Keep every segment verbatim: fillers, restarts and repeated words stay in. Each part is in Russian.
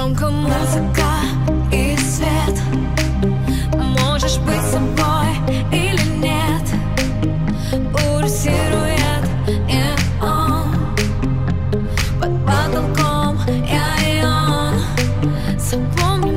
Громко музыка и свет. Можешь быть собой или нет. Пульсирует неон. Под потолком я и он. Запомни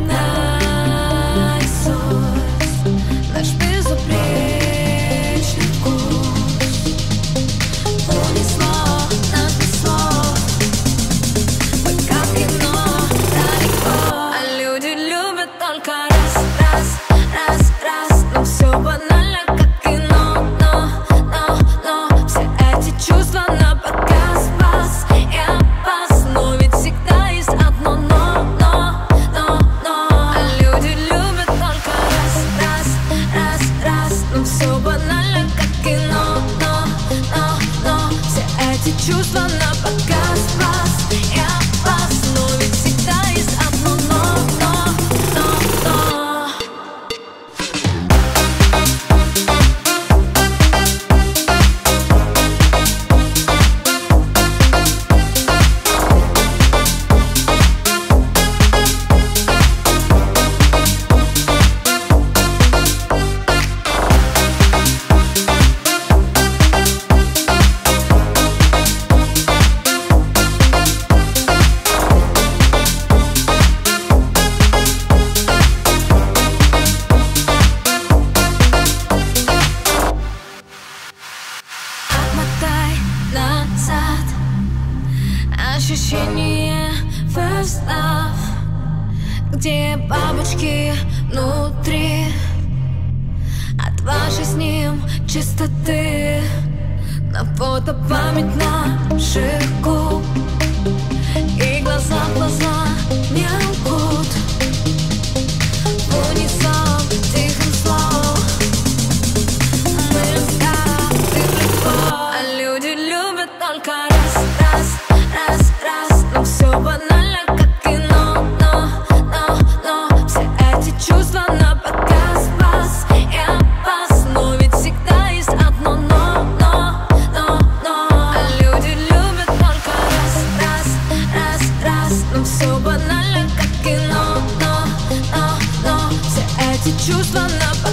наизусть наш безупречный вкус. Унесло нас несло. Мы как кино далеко. А люди любят только раз, раз, раз, раз. Но все банально, как кино. Но, но, но все эти чувства на показ вас и опас. Но ведь всегда есть одно но, но, но, но. А люди любят только раз, раз, раз, раз. Но все банально, как кино. Но, но, но все эти чувства на показ вас и опас. Но ведь всегда есть одно но, но, но, но. Отмотай назад. Ощущение first love, где бабочки внутри. От вашей с ним чистоты. На фото память наших губ. И глаза в глаза не лгут. В унисон тихим слов мы раскаты легко. А люди любят только раз, раз, раз, раз. Но все банально, как кино. Но, но, но все эти чувства на показ вас и опас. Но ведь всегда есть одно но, но, но, но. А люди любят только раз, раз, раз, раз. Но все банально, как кино. Но, но, но все эти чувства на показ.